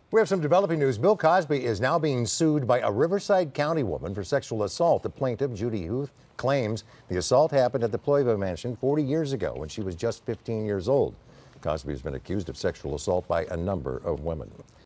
We have some developing news. Bill Cosby is now being sued by a Riverside County woman for sexual assault. The plaintiff, Judy Huth, claims the assault happened at the Ployva mansion 40 years ago when she was just 15 years old. Cosby has been accused of sexual assault by a number of women.